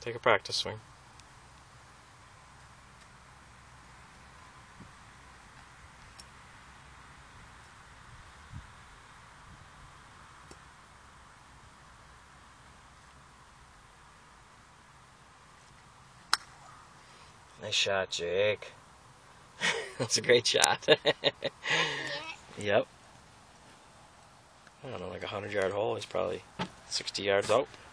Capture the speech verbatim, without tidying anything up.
Take a practice swing. Nice shot, Jake. That's a great shot. Yep. I don't know, like a hundred yard hole. He's probably sixty yards out.